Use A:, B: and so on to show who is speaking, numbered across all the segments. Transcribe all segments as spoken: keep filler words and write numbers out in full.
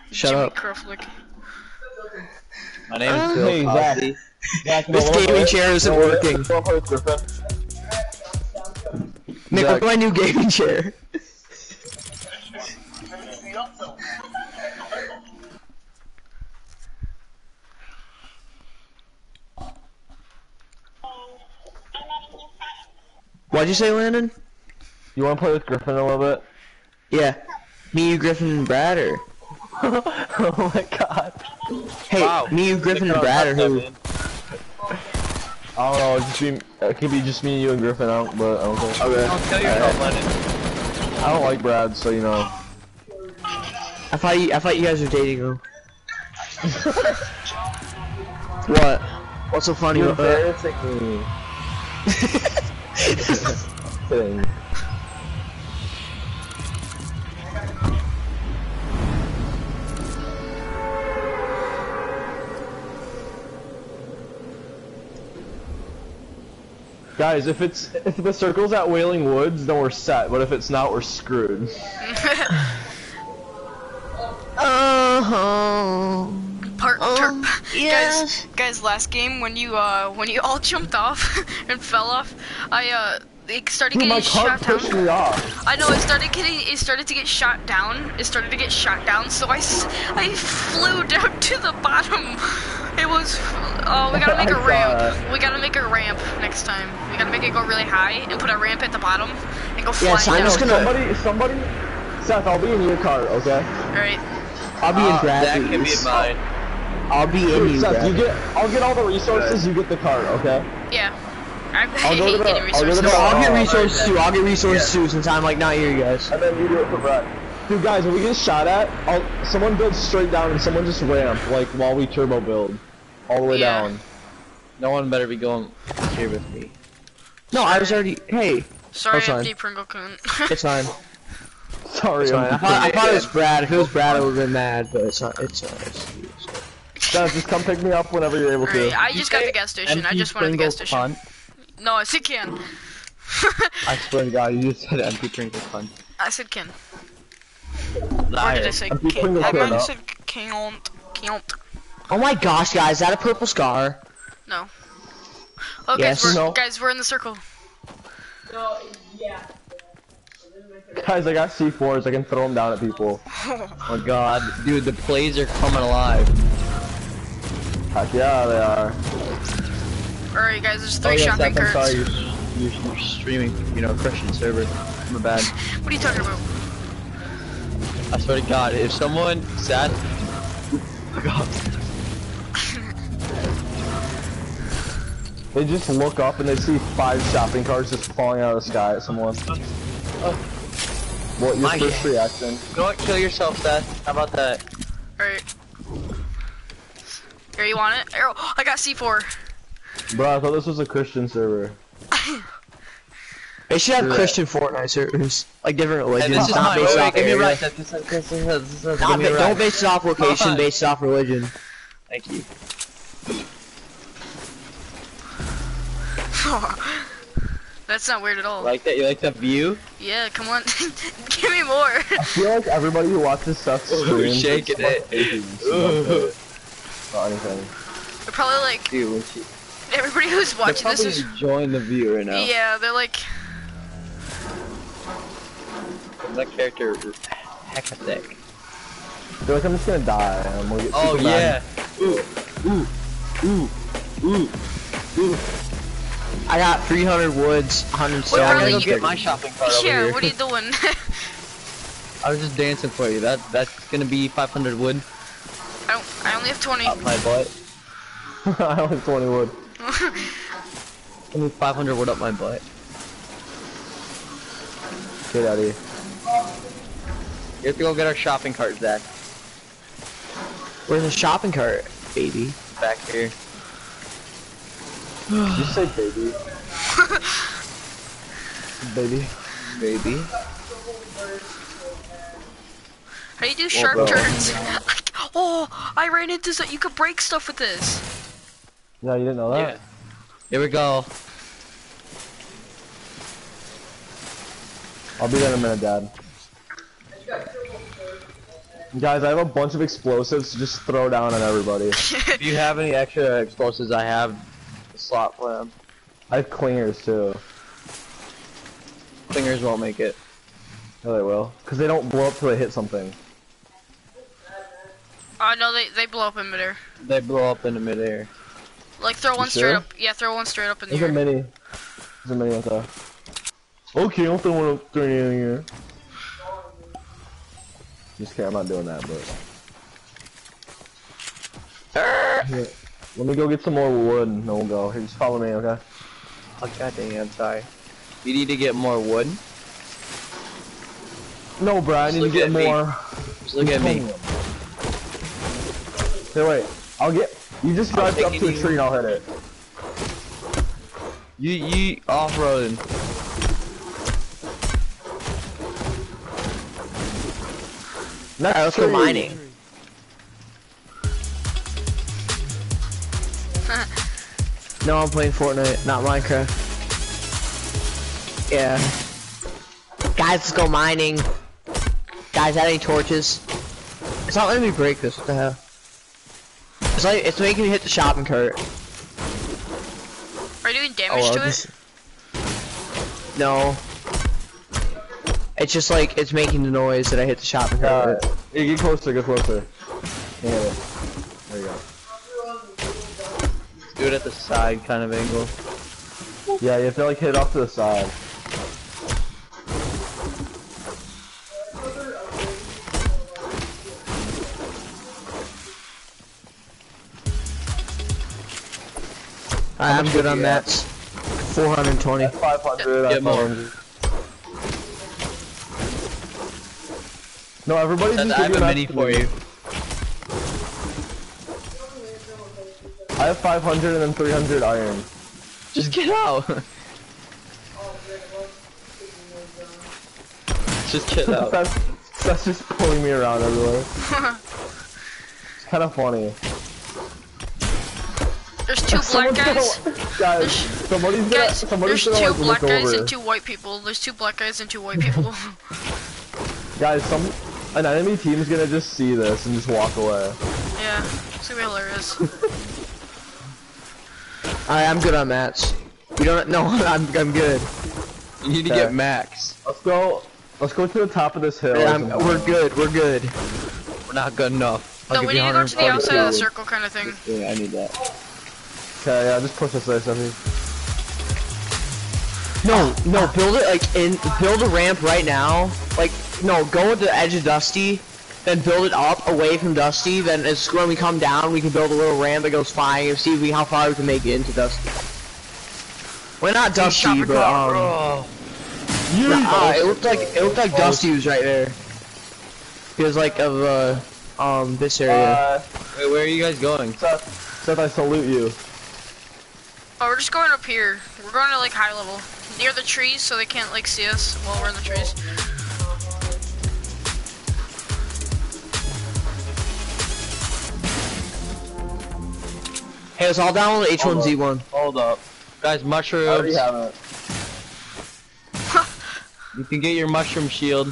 A: Shut
B: Jimmy
A: up.
B: Cruflick.
C: My name is
A: Uh,
C: Bill
D: hey, Zach.
C: Cosby.
D: Zach,
A: This gaming chair isn't working. Nick, look at my new gaming chair. What'd you say, Landon?
D: You wanna play with Griffin a little bit?
A: Yeah. Me, you, Griffin, and Brad, or?
D: Oh my god.
A: Hey,
C: Wow.
A: me, you, Griffin, and Brad, or who?
D: I don't know, just be, it could be just me, you, and Griffin, I don't, but I don't care.
A: Okay.
C: Don't kill yourself, Lennon.
D: I don't like Brad, so you know.
A: I thought you, I thought you guys were dating him. What? What's so funny
D: You're
A: about that?
D: embarrassing me. Kidding. Guys, if it's if the circle's at Wailing Woods, then we're set. But if it's not, we're screwed.
A: Uh-huh.
B: Part,
A: Um,
B: ter-
A: yes.
B: guys, guys, last game when you uh when you all jumped off and fell off, I uh it started
D: Dude,
B: getting
D: my car
B: shot
D: pushed
B: down.
D: me off.
B: I know it started getting it started to get shot down. It started to get shot down, so I, s I flew down to the bottom. It was oh we gotta make a
D: I saw
B: ramp.
D: that.
B: We gotta make a ramp next time. We gotta make it go really high and put a ramp at the bottom and go flying
A: Yes, I'm
B: down.
A: just gonna-
D: Somebody, somebody, Seth, I'll be in your car, okay?
B: Alright.
A: I'll be in
C: Uh,
A: Brad's.
C: that can be in mine.
A: I'll be in
D: Dude,
A: you,
D: Seth, you
A: Brad.
D: get, I'll get all the resources, you get the car, okay?
B: Yeah. I, I
D: I'll go
B: hate
D: to the-
B: getting
D: I'll go to
B: resources.
D: the-
A: No, I'll get
D: Oh,
A: resources too. I'll get resources
C: Yeah.
A: too since I'm like not here, guys.
D: And then you do it for Brett. Dude, guys, when we get shot at, I'll, someone build straight down and someone just ramp, like, while we turbo build. All the way
B: Yeah.
D: down.
C: No one better be going here with me.
A: No, I was already. Hey,
B: Sorry,
A: That's fine.
B: empty Pringle cunt.
A: it's fine.
D: Sorry,
A: It's fine. I
D: I'm
A: thought, I thought it was Brad. If it was Brad, I would have been mad, but it's not. It's not. It's, it's,
D: Seth, just come pick me up whenever you're able to.
B: Alright, I just got the gas station. I
C: Empty
B: just wanted the gas
C: Pringles
B: station.
C: cunt.
B: No, I said can.
C: I swear to God, you just said empty Pringles cunt.
B: I said can. Or did I
C: Liar.
B: say
D: Empty
B: can?
D: Pringles
B: I
D: cunt,
B: meant I
D: no?
B: said can't. Can't.
A: oh my gosh, guys, is that a purple scar?
B: No. Oh,
A: Yes.
B: guys, we're,
D: No.
B: guys, we're in the circle.
D: Guys, I got C fours, I can throw them down at people.
C: Oh my God, dude, the plays are coming alive.
D: Heck yeah, they are.
B: Alright, guys, there's
C: Oh
B: three
C: yeah,
B: shopping
C: Seth, I'm
B: carts.
C: sorry, you're, you're, you're streaming, you know, Christian server. My bad.
B: What are you talking about?
C: I swear to God, if someone sat, oh my God.
D: They just look up and they see five shopping carts just falling out of the sky at someone. What, your
C: My-
D: first reaction?
C: You know what? Kill yourself, Seth. How about that?
B: Alright. Here, you want it? Arrow. I got C four.
D: Bro, I thought this was a Christian server.
A: They should have
D: Yeah.
A: Christian Fortnite servers, like different
C: Hey,
A: religions,
C: this is
A: not
C: mine.
A: based
C: Wait, wait,
A: off
C: give me a
A: area.
C: right. Seth. This is, this is, this is,
A: Not
C: give me a
A: ba-
C: right.
A: don't base it off location,
C: Come on.
A: based off religion.
C: Thank you.
B: That's not weird at all.
C: Like that? You like that view?
B: Yeah, come on. Give me more.
D: I feel like everybody who watches Seth's
C: Ooh,
D: stream
C: shaking it. Ooh.
D: Not anything.
B: They're probably like,
C: Dude, when she,
B: everybody who's
C: they're
B: watching this
C: probably
B: is,
C: enjoying the view right now.
B: yeah, they're like,
C: That character, heck of thick.
D: I feel like I'm just gonna die. I'm gonna get
C: Oh
D: super
C: yeah.
D: mad.
C: Ooh, ooh, ooh, ooh, ooh.
A: I got three hundred woods, one hundred
B: Wait,
C: I
A: stone.
C: gotta
B: really,
C: go
B: you-
C: get my shopping cart over
B: yeah,
C: here.
B: what are you doing?
C: I was just dancing for you. That that's gonna be five hundred wood
B: I don't, I only have twenty.
C: up my butt.
D: I only have twenty wood.
C: I need five hundred wood up my butt.
D: Get out of here.
C: You have to go get our shopping cart, Zach.
A: Where's the shopping cart, baby?
C: Back here.
D: Did you say baby? Baby.
C: Baby.
B: How do you do sharp
D: bro.
B: turns? Oh, I ran into so you could break stuff with this.
D: Yeah, you didn't know that?
C: Yeah. Here we go.
D: I'll be there in a minute, Dad. Guys, I have a bunch of explosives to just throw down on everybody.
C: If you have any extra explosives, I have a slot for them.
D: I have clingers too.
C: Clingers won't make it.
D: No, they will. Because they don't blow up till they hit something.
B: Uh, no, they, they blow up in midair.
C: They blow up in the midair.
B: Like, throw one straight
D: sure?
B: up. Yeah, throw one straight up in the
D: There's a
B: air.
D: mini. There's a mini like that. Okay, I'll throw one up through anything here. Just kidding, I'm not doing that, but... Here, let me go get some more wood and then we'll go. Here, just follow me, okay?
C: Oh god dang it, I'm sorry. You need to get more wood?
D: No, bro, I
C: Just
D: need to
C: look
D: get
C: at me.
D: more.
C: Just look at me.
D: Hey, wait. I'll get... You just drive up
C: taking
D: to a
C: you-
D: tree and I'll hit it.
C: You, you off-roading.
D: Next
A: Alright, let's go
D: tree.
A: mining. No, I'm playing Fortnite, not Minecraft. Yeah. Guys, let's go mining. Guys, have any torches? It's not letting me break this, what the hell? It's like, it's making me hit the shopping cart.
B: Are you doing damage
A: Oh,
B: to
A: well,
B: it?
A: just- No. It's just like, it's making the noise that I hit the shopping cart.
D: Uh, yeah, get closer, get closer. Yeah, yeah. There you go.
C: Do it at the side kind of angle.
D: Yeah, you have to like hit it off to the side.
A: Alright, I'm
D: much
A: good
D: did
A: on
D: you
A: that. four hundred twenty.
D: five hundred,
C: Get more.
D: five hundred. No, everybody
C: Seth,
D: just
C: I
D: give
C: have
D: you
C: a
D: an
C: mini
D: estimate.
C: for you.
D: I have five hundred and then three hundred iron.
C: Just get out. Just get out.
D: that's, that's just pulling me around everywhere. It's kind of funny.
B: There's two black
D: Someone's
B: guys.
D: Gonna, guys, somebody's gonna,
B: Guys,
D: somebody's
B: there's
D: gonna
B: two
D: like,
B: black
D: look
B: guys
D: over.
B: and two white people. There's two black guys and two white people.
D: Guys, some an enemy team's gonna just see this and just walk away.
B: Yeah, it's gonna be hilarious.
A: Alright, I'm good on mats. You don't, no, I'm, I'm good.
C: You need to
D: Okay.
C: get max.
D: Let's go. Let's go to the top of this hill.
A: Yeah, I'm, we're good, we're good.
C: We're not good enough. I'll
B: No,
C: give
B: we
C: you
B: need to go to the
C: one hundred
B: outside of the
C: forty.
B: circle kind of thing.
C: Yeah, I need that.
D: Okay, yeah, just push this way, Sophie.
A: No, no, build it like in, build a ramp right now. Like, no, go at the edge of Dusty, then build it up away from Dusty. Then it's when we come down, we can build a little ramp that goes flying and see if we, how far we can make it into Dusty. Well, not Dusty,
C: Shopping
A: but
C: cart,
A: um,
C: bro.
A: nah, it looked like it looked like Dusty was right there. Because like of uh, um this area.
D: Uh,
C: Wait, where are you guys going?
D: Seth, Seth, I salute you.
B: Oh, we're just going up here. We're going to like high level, near the trees, so they can't like see us while we're in the trees.
A: Hey, let's all download H one Z one.
C: Hold up. Guys,
D: I already
C: mushrooms.
D: have it.
C: You can get your mushroom shield.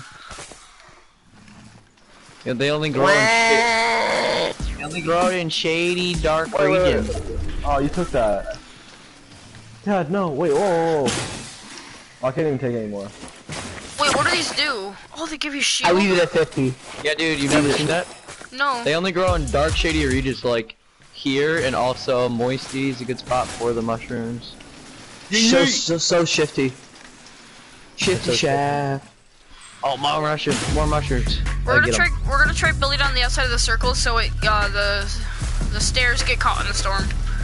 C: Yeah, they only grow in shade. They only grow in shady, dark
D: Wait, wait,
C: regions.
D: wait. Oh, you took that. Dad, no, wait, whoa, whoa, whoa. Oh, I can't even take it anymore.
B: Wait, what do these do? Oh, they give you
A: I
B: shield.
A: leave it at fifty.
C: Yeah, dude, you've never seen that?
B: No.
C: They only grow in dark, shady regions like here, and also moisty is a good spot for the mushrooms.
A: So, so, so shifty. Shifty
C: so
A: shaft.
C: Oh, more mushrooms, more mushrooms.
B: We're
C: I
B: gonna
C: get 'em.
B: try. We're gonna try building on the outside of the circle, so it uh, the the stairs get caught in the storm.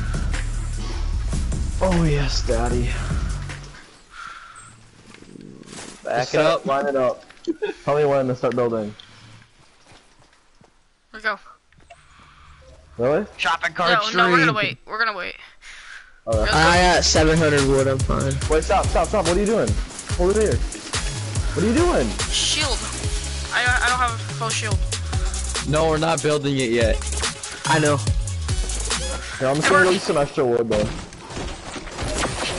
D: Oh, yes, Daddy.
C: Back
D: Just
C: it
D: set-
C: up.
D: Line it up. Tell me when to start building.
B: Here we go.
D: Really?
C: Shopping cart
B: No,
C: street.
B: no, we're gonna wait. We're gonna wait.
D: Oh,
B: Let's
A: I
B: go.
A: got seven hundred wood, I'm fine.
D: wait, stop, stop, stop. What are you doing? Hold it here. What are you doing?
B: Shield. I I don't have a full shield.
C: No, we're not building it yet.
A: I know.
D: Here, I'm just gonna release some extra wood, though.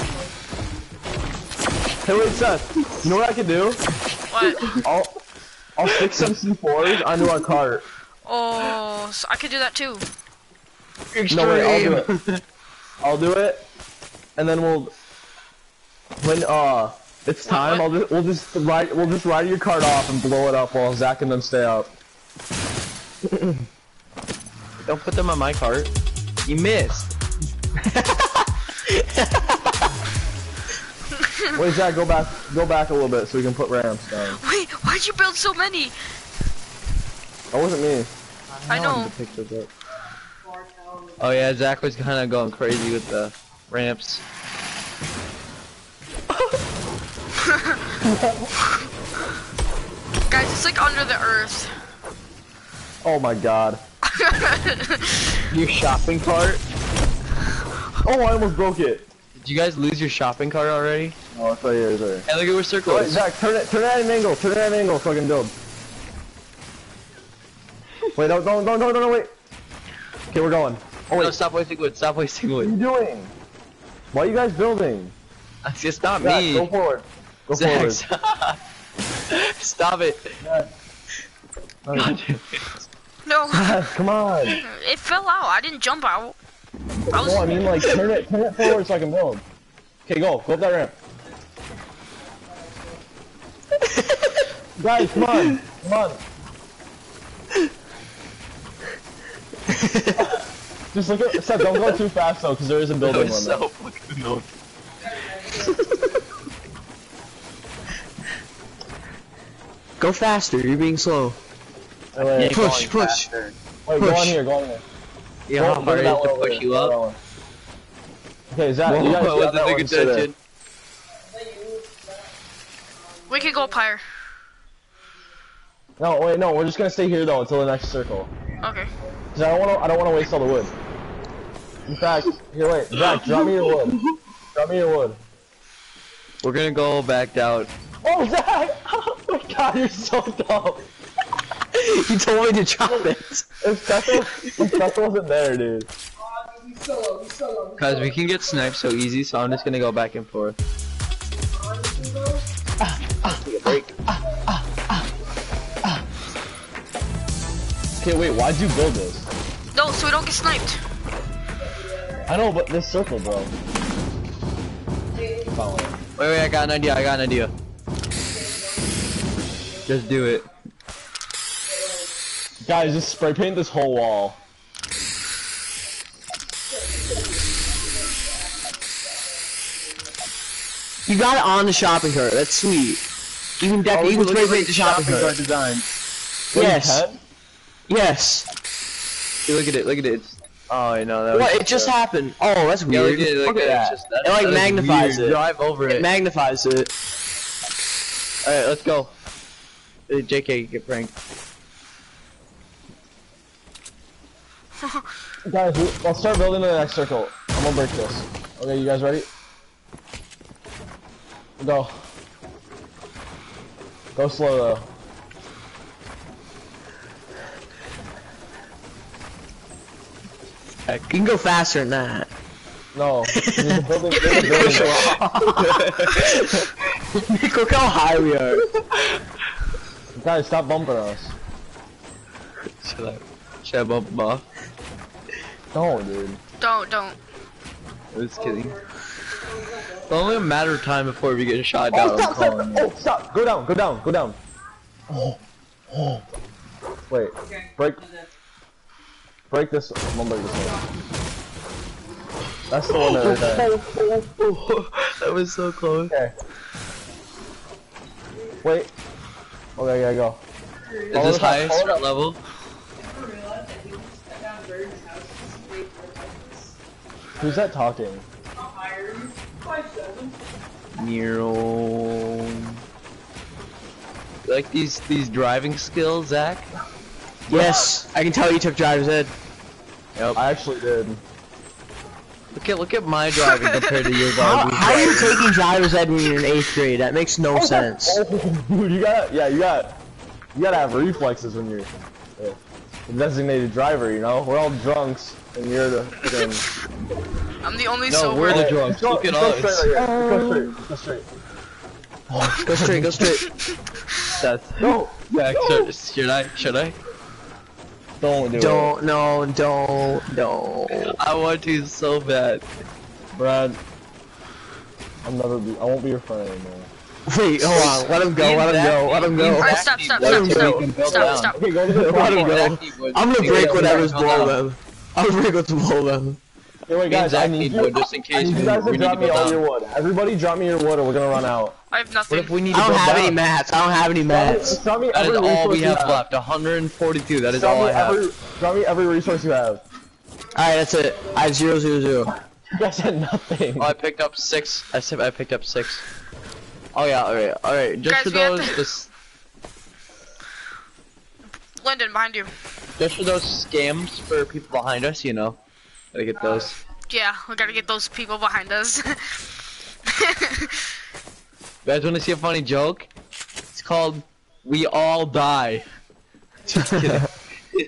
D: Hey, wait, Seth. You know what I could do?
B: What?
D: I'll, I'll stick some C fours onto our cart.
B: Oh, so I could do that too.
D: No, wait, I'll do it. I'll do it, and then we'll. When uh, it's time. I'll just we'll just ride we'll just ride your cart off and blow it up while Zach and them stay up.
C: Don't put them on my cart. You missed.
D: Wait, Zach, go back, go back a little bit so we can put ramps down.
B: Wait, why'd you build so many?
D: That wasn't me.
B: I know.
C: Oh yeah, Zach was kind of going crazy with the ramps.
B: Guys, it's like under the earth.
D: Oh my god.
C: Your shopping cart?
D: Oh, I almost broke it.
C: Did you guys lose your shopping cart already?
D: Oh, it's right here, it's right here.
C: Hey, look at where circle
D: Wait,
C: is.
D: Zach, turn it, turn it at an angle, turn it at an angle so I can build. Wait, no, no, no, no, no, no, wait. Okay, we're going.
C: Oh wait, no, stop wasting wood, stop wasting
D: What are
C: wood.
D: you doing? Why are you guys building?
C: It's not
D: Zach,
C: me.
D: go forward. Go
C: Zach,
D: forward.
C: stop. Stop it.
D: Zach.
C: God damn it.
B: No.
D: Zach, come on.
B: It fell out. I didn't jump out. I was...
D: No, I mean like turn it, turn it forward so I can build. Okay, go, go up that ramp. Guys, come on, come on. Just look at, Seth, don't go too fast though, because there is a building
C: That was
D: limit.
C: so fucking annoying.
A: Go faster, you're being slow.
D: Wait, wait,
C: Yeah,
A: Push,
C: going
A: push.
C: faster.
D: wait, go
A: push.
D: on here, go on here.
C: You
D: Go-
C: know
D: go
C: how hard it
D: that
C: is
D: one
C: to
D: over
C: push
D: there,
C: you
D: go that
C: up?
D: one. Okay, Zach,
C: Whoa,
D: you guys
C: what
D: grab
C: was
D: that
C: the
D: one and sit there.
C: contention?
B: We could go up higher.
D: No, wait, no, we're just gonna stay here though until the next circle.
B: Okay.
D: Cause I don't wanna, I don't wanna waste all the wood. In fact, here, wait, Zach, drop me your wood. Drop me your wood.
C: We're gonna go back down.
D: Oh, Zach! Oh my god, you're so dumb.
A: You told me to drop it.
D: If Tessa, if Tessa wasn't there, dude.
C: Cause we can get sniped so easy, so I'm just gonna go back and forth.
D: Okay, wait, why'd you build this?
B: No, so we don't get sniped.
D: I know, but this circle, bro. Follow it.
C: Wait, wait, I got an idea, I got an idea. Just do it.
D: Guys, just spray paint this whole wall.
A: You got it on the shopping cart. That's sweet. You can definitely you can spray paint the shopping cart.
C: design.
D: Wait,
A: Yes.
D: you can?
A: Yes.
C: Hey, look at it, look at it. It's... Oh, I know that.
A: What?
C: was
A: It just
C: uh,
A: happened. Oh, that's
C: Yeah,
A: weird.
C: look at it, look
A: Look
C: at
A: at
C: it.
A: that.
C: It's just, that,
A: It like
C: that is
A: magnifies
C: weird.
A: it.
C: Drive over
A: It
C: it.
A: magnifies it.
C: Alright, let's go. Hey, J K, get pranked.
D: Guys, we, let's start building to the next circle. I'm gonna break this. Okay, you guys ready? Go. Go slow though.
A: You can go faster than that.
D: No. There's a building, there's a building.
A: Nick, look how high we are.
D: Guys, stop bumping us.
C: Should I, should I bump him off?
D: No, dude.
B: Don't, don't.
C: I was kidding. It's only a matter of time before we get shot down.
D: Oh,
C: I'm
D: stop, stop,
C: calling
D: oh, stop! Go down, go down, go down. Oh, oh. Wait, break. Break this. I'm gonna break this one. That's the one that is there.
C: That was so close.
D: Okay. Wait. Okay, yeah, go.
C: Is
D: Follow
C: this
D: the top,
C: highest
D: follow the-
C: level?
D: Who's that talking?
C: Nero. Like these these driving skills, Zach?
A: Yes, I can tell you took driver's ed.
C: Yep.
D: I actually did.
C: Look at look at my driving compared to your
A: How,
C: driving.
A: how are you taking driver's ed when you're in eighth grade? That makes no sense.
D: Oh, dude, you gotta, yeah, you got, you gotta have reflexes when you're uh, a designated driver. You know, we're all drunks, and you're the. Fucking...
B: I'm the only
C: No,
B: sober.
C: we're the
D: Okay,
C: drunks.
D: Go,
C: Look at
D: go
C: us.
D: straight right here. Go straight. Go straight.
A: Go straight, go straight.
C: Seth.
D: No.
C: Yeah,
D: No.
C: should, should I? Should I?
D: Don't do
A: Don't,
D: it.
A: no, don't, don't.
C: I want to so bad.
D: Brad. I'm never be. I won't be your friend anymore.
A: Wait, hold on. Let him go. Let him go. Let him go.
B: Alright, stop, stop,
A: Let
B: stop,
A: him
B: stop,
A: go.
B: stop, stop.
D: Okay, go to the
A: Let him
D: platform.
A: go. I'm gonna break whatever's below them. I'm gonna break what's below them.
D: Hey, wait, guys, I need you,
C: just in
D: I
C: case
D: need you
C: we,
D: guys
C: we
D: to
C: need
D: drop
C: to
D: me
C: go
D: all
C: down.
D: your wood. Everybody drop me your wood or we're gonna run out.
B: I have
C: What
B: nothing.
C: if we need to
A: I
C: go
A: don't have
C: down?
A: any mats. I don't have any mats.
D: Drop me
C: That
D: every
C: is all we
D: resource you
C: have left. one hundred forty-two. That is
D: Drop
C: all
D: me
C: I have.
D: every, drop me every resource you have.
A: Alright, that's it. I have zero, zero, zero.
D: You guys had nothing.
C: Oh, I picked up six. I said I picked up six. Oh yeah. All right. All right. Just
B: Guys,
C: for
B: we have
C: those,
B: to-
C: this,
B: Lyndon, behind you.
C: just for those scams for people behind us, you know, gotta get those.
B: Yeah, we gotta get those people behind us.
C: You guys want to see a funny joke? It's called "We All Die." Just kidding.
A: Hey,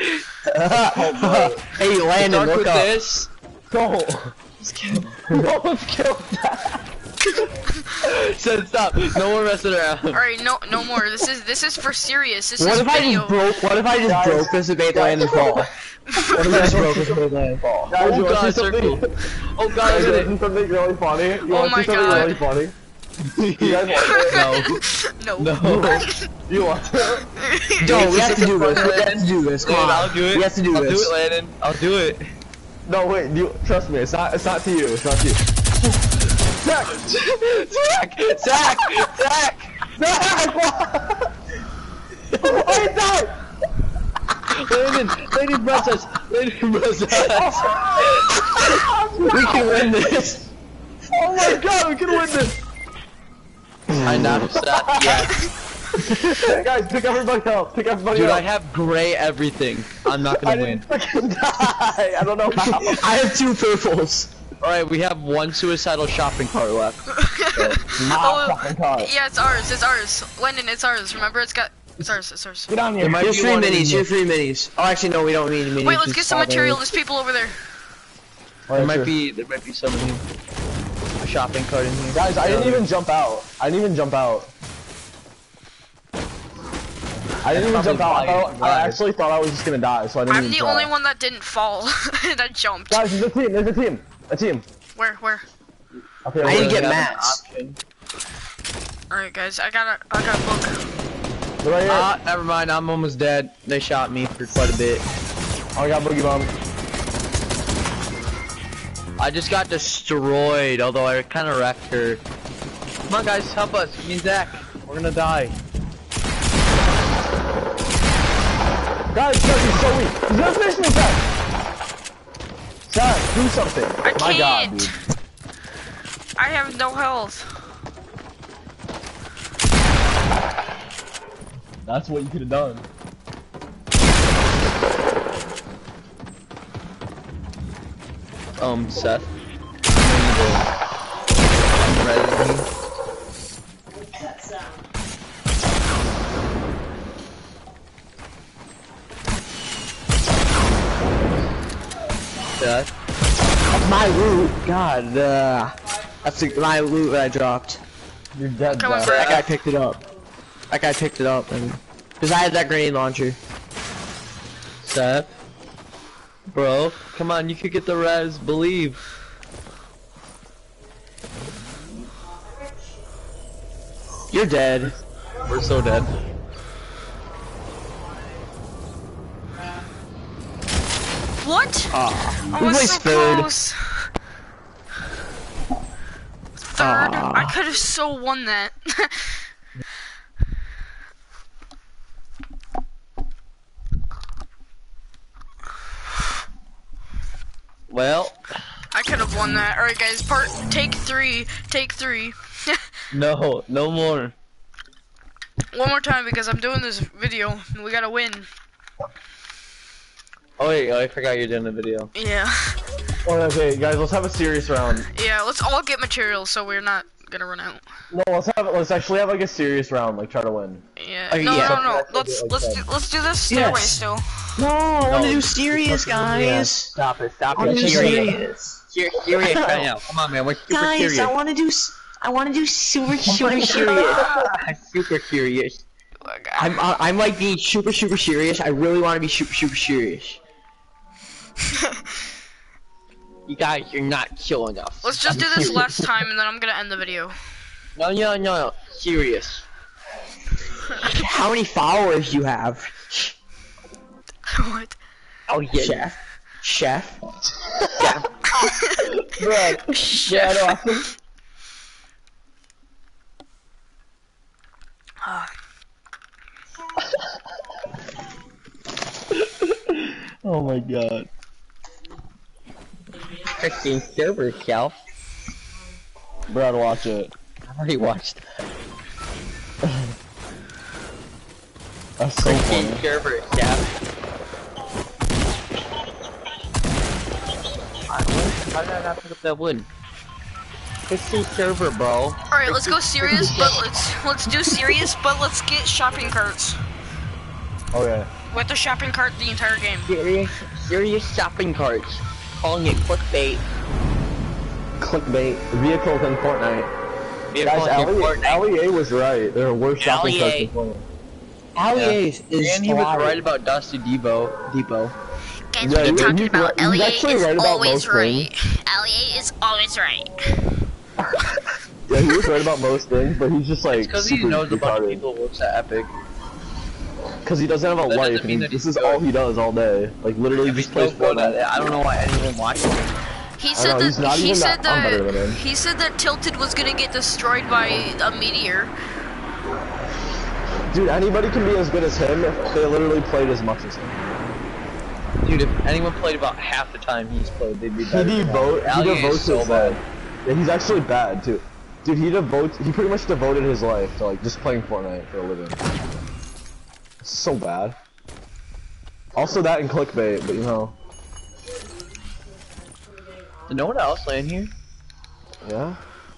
A: Landon,
C: Start
A: look
C: with
A: up.
C: this.
D: Go.
C: Just kidding.
D: No one's killed that.
C: Said stop. No more messing around.
B: Alright, no no more. This is this is for serious. This
A: What
B: is
A: if I
B: video.
A: just broke? What if I just
D: Guys,
A: broke this and made Landon fall? What if I just broke this and made Landon fall?
D: Guys,
C: Oh
D: you wanna
C: god,
D: see something?
C: circle. Oh god,
D: Guys,
C: I
D: you
C: did
D: wanna see something really funny? You
B: Oh
D: wanna
B: my
D: see something
B: God.
D: really funny? You guys want it?
B: No.
C: No.
D: You want it?
A: No, we have to do this. We have to do this. Come
C: Dude,
A: on.
C: I'll do it.
A: We have to do
C: I'll
A: this.
C: do it, Landon. I'll do it.
D: No, wait. You trust me. It's not. It's not to you. It's not to you. Zach!
C: Zach! Zach! Zach!
D: Zach! Wait, Zach!
C: Landon! Landon, press us! Landon, press us!
A: We can win this.
D: Oh my God! We can win this.
C: I know, Seth. Yes.
D: Hey, guys, pick everybody up. Pick everybody
C: Dude,
D: up.
C: I have gray everything. I'm not
D: I
C: gonna
D: didn't
C: win.
D: fucking die. I don't know how.
A: I have two purples.
C: Alright, we have one suicidal shopping cart left.
D: Not
B: Oh,
D: fucking caught.
B: yeah, it's ours. It's ours. Lyndon, it's ours. Remember, it's got. It's ours. It's ours.
D: Get on here.
C: There might
A: Here's
C: be
A: three
C: one in
A: minis.
C: here.
A: Here's three minis. Oh, actually, no, we don't need minis.
B: Wait, let's
A: Just
B: get some
A: strawberries.
B: material. There's people over there.
C: There might be, there might be some in here. A shopping cart in here.
D: Guys, I didn't even jump out. I didn't even jump out. I didn't even
C: That's
D: jump out. I,
C: probably
D: thought,
C: why you
D: I actually thought I was just gonna die, so I didn't
B: I'm
D: even
B: the
D: try.
B: only one that didn't fall. that jumped.
D: Guys, there's a team. There's a team. A team.
B: Where? Where?
D: Okay,
A: I need to
D: we're-
A: get
C: have an
A: mats.
C: option.
B: Alright, guys. I got a. I got a book.
D: They're right here.
C: Ah, never mind. I'm almost dead. They shot me for quite a bit.
D: Oh, I got boogie bomb.
C: I just got destroyed, although I kind of wrecked her. Come on, guys, help us. Me and Zach. We're gonna die.
D: Guys, Zach, he's so weak. He's gonna finish me, Zach. Zach, do something.
B: I
D: My God,
B: can't.
D: dude.
B: I have no health.
D: That's what you could have done.
C: Um, Seth. I'm ready. Seth.
A: That's my loot. God, uh, that's the, my loot that I dropped.
D: You're dead,
B: Come on,
D: Zach.
B: bro.
A: That guy picked it up. That guy picked it up, and because I had that grenade launcher.
C: Seth. Bro, come on, you could get the res. Believe.
A: You're dead.
C: We're so dead.
B: What?
A: Ah,
B: I
A: who
B: was
A: plays
B: so
A: third?
B: close. Third?
A: Aw.
B: I could have so won that.
C: Well,
B: I could have won that. Alright guys, part take three. Take three.
C: no, no more.
B: One more time because I'm doing this video and we gotta win.
C: Oh wait, oh, I forgot you're doing the video.
B: Yeah.
D: Oh, okay, guys, let's have a serious round.
B: Yeah, let's all get materials so we're not gonna run out.
D: No, let's have let's actually have like a serious round, like try to win.
B: Yeah.
A: Oh,
B: no,
A: yeah.
B: no, no.
D: Something
B: Let's
D: like
B: let's
D: that.
B: do, let's do this stairway
A: Yes.
B: still.
A: No, I want to
C: No.
A: do serious, guys.
C: Stop it, stop
A: I want to do
C: Serious.
A: serious.
C: Here, serious right now. Come on, man. We're super
A: Guys,
C: curious.
A: I want to do. s- I want to do super, super serious.
C: Super curious.
A: I'm uh, I'm like being super super serious. I really want to be super super serious.
C: You guys, you're not killing us.
B: Let's just do this last time, and then I'm gonna end the video.
C: No, no, no, serious.
A: How many followers do you have?
B: What?
C: Oh yeah,
A: Chef. Chef.
C: bro.
B: Chef.
D: Oh my god.
C: Fifteen server, Cal.
D: Brad, watch it.
C: I already watched.
D: That's so
C: Fifteen
D: funny.
C: server, Cal. How did I not pick up that wood? Fifteen server, bro.
B: All right, let's go serious, but let's let's do serious, but let's get shopping carts.
D: Okay.
B: With the shopping cart the entire game.
C: Serious, serious shopping carts. Calling it clickbait.
D: Clickbait. Vehicles in Fortnite.
C: Vehicles
D: Guys,
C: in
D: Ali,
C: Fortnite.
D: Ali A was right. There are worse shopping carts in
C: Ali A.
D: Fortnite.
A: Ali
C: Yeah.
A: is, is
C: And he was
A: alive.
C: right about Dusty Depot. Depot.
B: Guys,
D: Yeah,
B: what are you
D: he-
B: talking
D: he's
B: about?
D: right- he's
B: L E A
D: actually
B: is
D: right about
B: always
D: most
B: right. L E A is always right.
D: Yeah, he was right about most things, but he's just like
C: Because he
D: super
C: knows a bunch of
D: retarded.
C: people who works at Epic.
D: Because he doesn't have a
C: That
D: life.
C: doesn't mean
D: and
C: that
D: this
C: he's
D: is
C: good.
D: all he does all day. Like literally
C: If he's
D: just
C: so
D: plays
C: good at
D: Fortnite.
C: it, I don't know why anyone watches him.
B: He said
D: know,
B: that
D: he's not
B: he
D: even
B: said
D: that- I'm better
B: that
D: than him.
B: he said that Tilted was gonna get destroyed by a meteor.
D: Dude, anybody can be as good as him if they literally played as much as him.
C: Dude, if anyone played about half the time he's played, they'd be
D: He
C: better. than him.
D: devote, he
C: Ali is
D: devotes
C: so
D: his
C: bad.
D: life. Yeah, he's actually bad too. Dude, he devotes, he pretty much devoted his life to like just playing Fortnite for a living. It's so bad. Also that and clickbait, but you know.
C: Did no one else land here?
D: Yeah.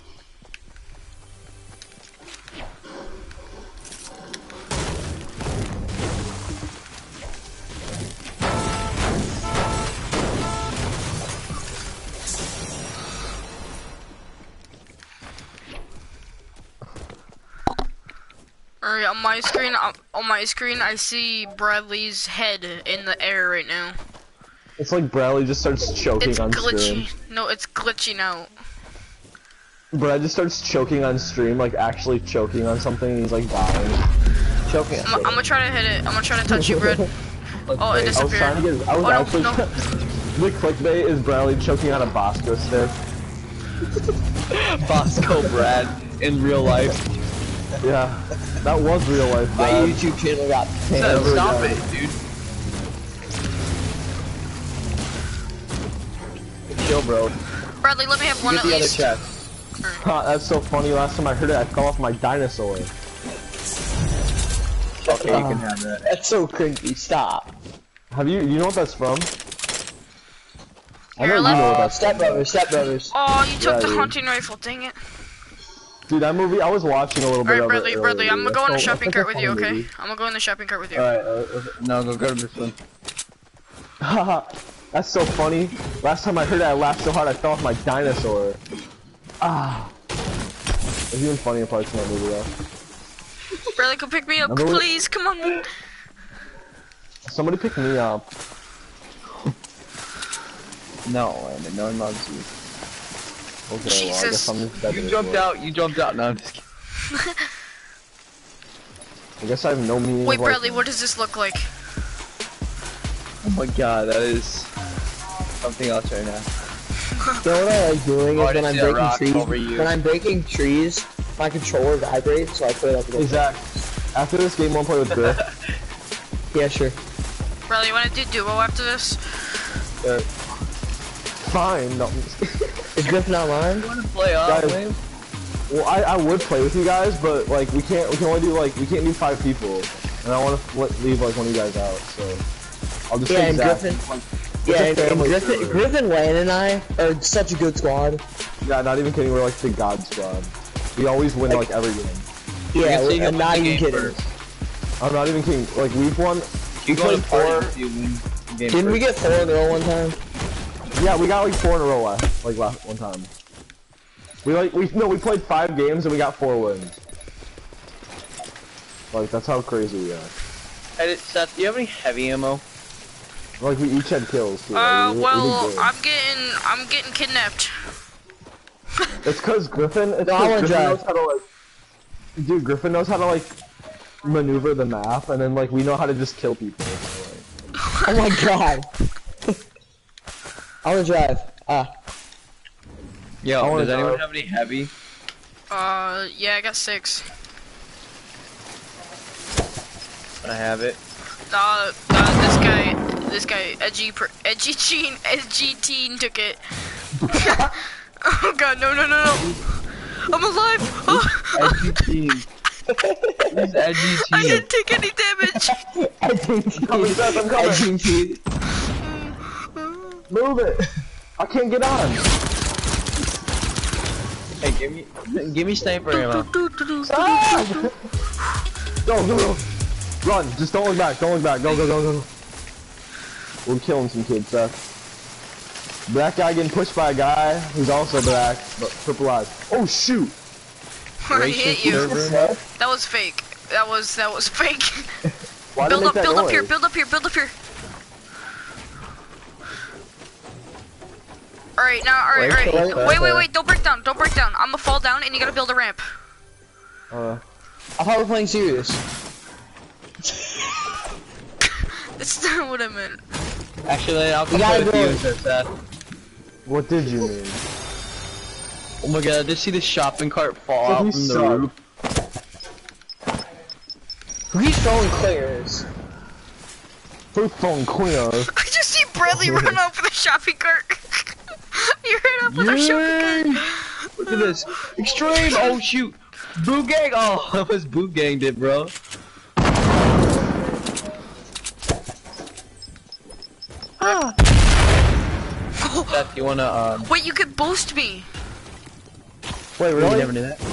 B: Alright, on my screen, on, on my screen, I see Bradley's head in the air right now.
D: It's like Bradley just starts choking
B: It's
D: on
B: glitchy.
D: stream.
B: No, it's glitching out.
D: Brad just starts choking on stream, like actually choking on something, and he's like dying. Choking on
B: I'm, I'm gonna try to hit it. I'm gonna try to touch you, Brad. Oh, it
D: I was
B: disappeared.
D: trying to get, I was
B: Oh, no,
D: actually,
B: no.
D: the clickbait is Bradley choking on a Bosco stick.
C: Bosco Brad in real life.
D: Yeah, that was real life,
A: My
D: Brad.
A: YouTube channel got
C: So,
A: banned.
C: stop it, dude. Chill, bro.
B: Bradley, let me have one
C: Get
B: at
C: the other
B: least.
C: chest.
D: Huh, that's so funny, last time I heard it, I fell off my dinosaur.
C: Okay, you can have that.
A: That's so cringy. Stop.
D: Have you, you know what that's from? I
B: Here,
D: know you
B: let-
D: know what
A: Uh,
D: that's
A: Step Brothers. Step Brothers.
B: Oh, you took
D: Yeah,
B: the
D: dude.
B: hunting rifle. Dang it.
D: Dude, that movie, I was watching a little bit
B: Alright,
D: of
B: Bradley,
D: it
B: Bradley,
D: earlier.
B: I'm gonna go
D: That's
B: in the
D: so-
B: shopping
D: that's such a
B: cart with you,
D: funny
B: okay?
D: movie.
B: I'm gonna go in the shopping cart with you.
C: Alright, uh, no, go go to this one.
D: Haha, that's so funny. Last time I heard it, I laughed so hard I fell off my dinosaur. Ah. There's even funnier parts in that movie though.
B: Bradley, come pick me up,
D: Remember what-
B: please. Come on.
D: Somebody pick me up.
C: No, Landon, no one loves you.
D: Okay, well, I
B: Jesus.
D: guess I'm just dead
C: You
D: to
C: jumped
D: this
C: out, you jumped out. No, I'm just kidding.
D: world. I guess I have no meaning
B: Wait,
D: of, like,
B: Bradley, what does this look like?
C: Oh my god, that is something else right now.
A: You know what I like doing
C: Oh, I
A: is when
C: didn't
A: I'm
C: see that rock
A: breaking
C: over
A: trees.
C: you.
A: When I'm breaking trees, my controller vibrates, so I put it up.
D: Hey,
A: Against.
D: Zach, after this game, we'll play with Griff.
A: Yeah, sure.
B: Bradley, you wanna do duo after this?
D: Uh, fine. No.
A: Is Griffin online?
C: You wanna play on,
D: Guys,
C: Wave?
D: Well, I, I would play with you guys, but like we can't we can only do like we can't do five people, and I want to leave like one of you guys out. So I'll just
A: Yeah,
D: take
A: and
D: Zach.
A: Griffin.
D: It's
A: Yeah,
D: a
A: and, and
D: family
A: Griffin,
D: server.
A: Griffin, Wayne, and I are such a good squad.
D: Yeah, not even kidding. We're like the God Squad. We always win like every game.
A: Yeah,
C: You
A: we're,
C: can
A: I'm
C: see
A: not
C: who won the
A: even
C: game
A: kidding.
C: first.
D: I'm not even kidding. Like we've won.
C: You
D: We
C: go to
D: played four.
C: party if you win the game
A: Didn't we
C: first.
A: get four in a row one time?
D: Yeah, we got like four in a row last like last one time. We like we no we played five games and we got four wins. Like, that's how crazy we are.
C: Hey, Seth, do you have any heavy ammo?
D: Like, we each had kills, too.
B: Uh,
D: like, we,
B: well,
D: we
B: I'm getting, I'm getting kidnapped.
D: It's cause Griffin, it's
A: No, I
D: cause
A: wanna
D: Griffin
A: drive.
D: knows how to, like... Dude, Griffin knows how to, like, maneuver the map, and then, like, we know how to just kill people. So, like.
A: Oh my god. I wanna drive. Ah.
C: Yo,
D: I wanna
C: does anyone
D: drive.
C: have any heavy?
B: Uh, yeah, I got six.
C: I have it.
B: Uh, uh, this guy, this guy, edgy, per, edgy teen, edgy teen took it. Oh god, no, no, no, no! I'm alive! Oh.
C: Edgy team. Who's edgy
B: I
C: team?
B: didn't take any damage!
A: I'm
D: coming, Seth, I'm coming. Move it! I can't get on!
C: Hey, give me, give me sniper ammo.
D: Ah! Go, go, go! Run! Just don't look back, don't look back, go, go, go, go. We're killing some kids, Seth. Black guy getting pushed by a guy who's also black, but purple eyes. Oh shoot!
B: I hit you.
C: server.
B: That was fake. That was, that was fake.
D: Why
B: Build
D: did
B: up,
D: it make that
B: build up here,
D: noise?
B: build up here, build up here. Alright, now, alright,
C: Wait,
B: alright.
C: wait,
B: Wait, wait,
D: wait.
B: wait, don't break down, don't break down. I'm gonna fall down and you gotta build a ramp.
D: Uh,
A: I thought we were playing serious.
B: That's not what I meant.
C: Actually, I'll come
A: gotta
C: play with
A: go.
C: you instead, Seth.
D: what did you mean?
C: Oh my god, I just see the shopping cart fall
D: So
C: out
D: we
C: from the
D: suck.
C: roof.
A: Who keeps throwing clears?
D: Who's phone queer?
B: I just see Bradley run off with a shopping cart. You ran off with a shopping
C: Yay!
B: cart.
C: Look at this. Extreme! Oh shoot! Boo gang! Oh, that was Boo Gang did, bro. Seth, you wanna, um...
B: Wait, you could boost me.
D: Wait,
C: You
D: really?
C: never knew that?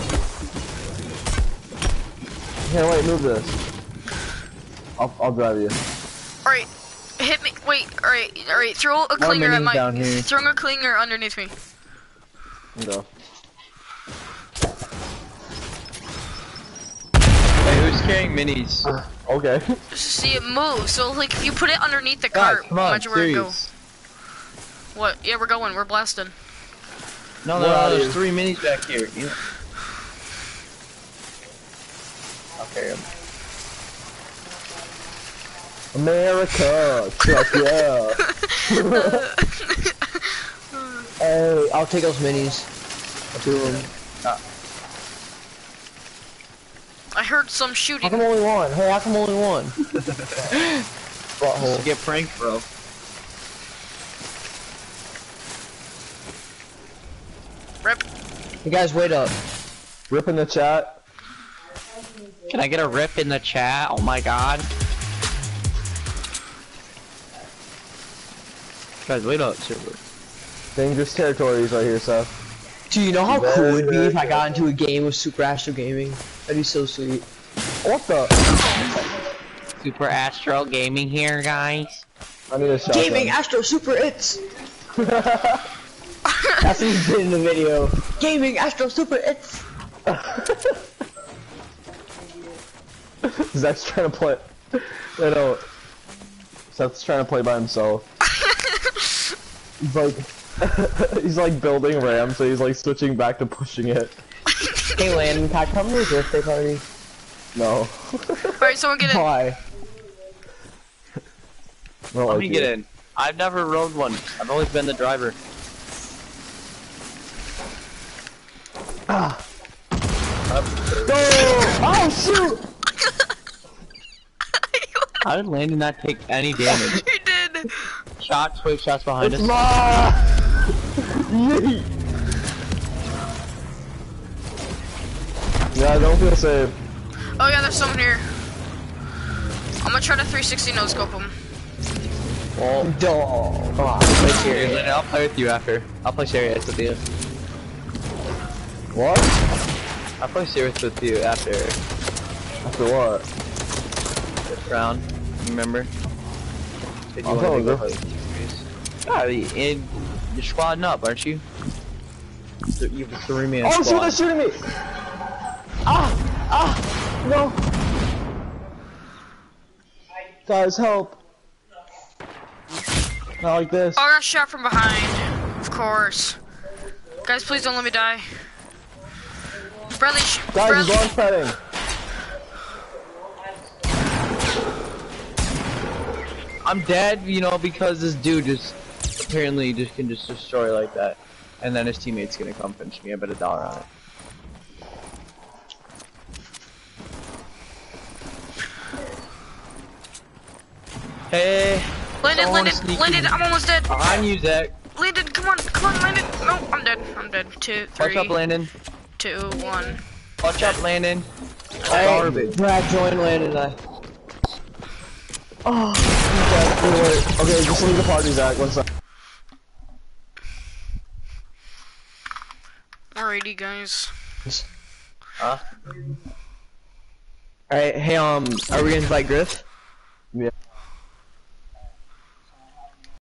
D: Here, wait, move this. I'll, I'll drive you.
B: Alright, hit me. Wait, alright, alright. Throw a clinger at
C: minis
B: my.
C: down here.
B: Throw a clinger underneath me.
D: Go.
C: Hey, who's carrying minis?
D: Okay.
B: Just see it move. So, like, if you put it underneath the
C: Guys,
B: cart,
C: come on,
B: imagine where it go.
C: serious.
B: What? Yeah, we're going. We're blasting.
C: No,
D: Where
C: no,
D: are
C: no,
D: you?
C: there's three minis back here. You... I'll carry them.
D: America, truck yeah.
A: Hey, I'll take those minis. Two of them.
B: I heard some
A: How
B: shooting.
A: come only one? Hey, how come only one? Butthole.
C: Get pranked, bro.
B: Rip.
A: You guys wait up.
D: Rip in the chat.
C: Can I get a rip in the chat? Oh my god. Guys, wait up, server.
D: Dangerous territories right here, Seth.
A: Do you know how
D: Very,
A: cool it would be
D: very
A: if I
D: cool.
A: got into a game with Super Astro Gaming? That'd be so sweet.
D: What the?
C: Super Astro Gaming here, guys.
D: I need a shotgun.
A: Gaming Astro Super It's! That's what he did in the video. Gaming Astro Super It's!
D: Zach's trying to play. Wait, no. Seth's trying to play by himself. He's like, he's like building RAM, so he's like switching back to pushing it.
A: Hey Landon, can I come to your birthday party?
D: No.
B: Alright, someone get in.
A: Why?
D: Not
C: Let
D: like
C: me
D: you.
C: get in. I've never rode one. I've always been the driver.
D: Ah. Go! Oh shoot!
C: How did Landon not take any damage?
B: You did.
C: Shots, wait, shots behind
D: It's
C: us.
D: my. Yeet. Yeah, I don't feel safe.
B: Oh yeah, there's someone here. I'm gonna try to three sixty no scope him.
C: Well,
A: Dog. Come on, play
C: here,
A: serious.
C: Landon, I'll play with you after. I'll play serious with you.
D: What?
C: I'll play serious with you after
D: After what?
C: this round. Remember? Did you
D: I'll
C: want
D: play
C: to go
D: with
C: play serious? Yeah, you- and you're squadding up, aren't you? So you have a three-man
D: Oh shoot!
C: squad.
D: They're shooting me! Ah! Ah! No! Guys, help. Not like this.
B: Oh, I got shot from behind. Of course. Guys, please don't let me die. Bradley, sh
D: Guys,
B: Bradley.
D: he's launch padding.
C: I'm dead, you know, because this dude just apparently just can just destroy like that, and then his teammate's gonna come finish me. I bet a dollar on it. Hey,
B: Landon,
C: someone
B: Landon,
C: sneaking
B: Landon, I'm almost dead.
C: behind you, Zach.
B: Landon, come on, come on, Landon. No, I'm dead. I'm dead. Two,
C: Watch
B: three,
C: up, Landon.
B: two, one.
C: Watch up, Landon.
A: Hey,
C: Garbage.
A: Brad, join Landon and I.
D: Oh, okay, okay, just leave the party, Zach. One sec.
B: Alrighty, guys.
C: Huh?
A: Alright, hey, um, are we gonna fight Griff?
D: Yeah.